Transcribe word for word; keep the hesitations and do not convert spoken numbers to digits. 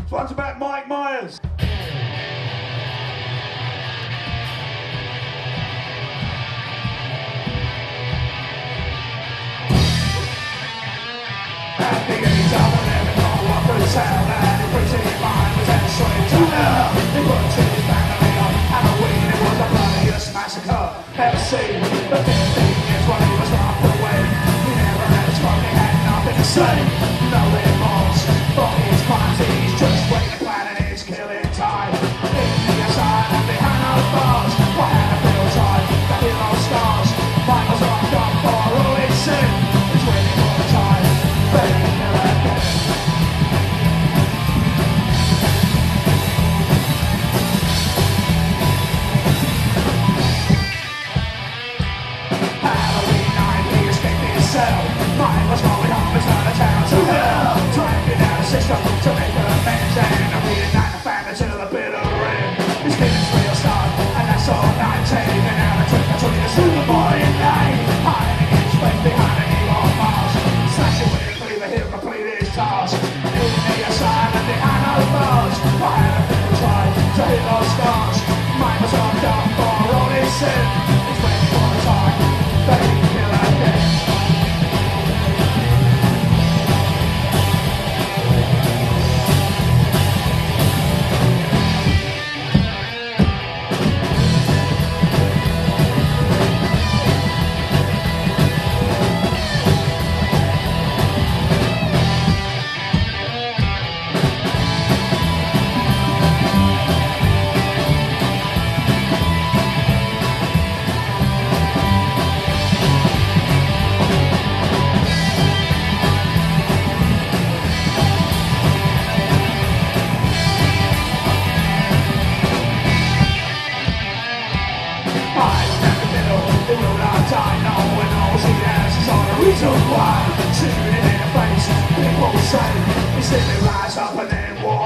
One's about Marksmen Myers. At the age of eleven, I walked through the town and his pretty mind was at straight to hell. He put his family on Halloween, it was the bloodiest massacre ever seen. But fifteen years while he was locked away, he never had his phone, he had nothing to say. No remorse for his crimes, he's just waiting, planning his killing time. In the asylum behind those bars, what had a feel time, the hero scars. Mine was locked up for all his sin, he's waiting for the time. Mine was rolling home, it's not a town to hell. Dragging out a system to make amends, and I'm reuniting the family to the bitter end. His feelings real start, and that's all nineteen. And now the trick or treat is in the boy in name. Hiding his face behind a neon mask, slashing with it, leaving him complete his task. In the asylum behind those bars, I had a fickle try to hit those scars. Mine was locked up for all his sin. He's waiting for the time that he can kill again. Reason why, shooting in the face, people say, you see me rise up and then walk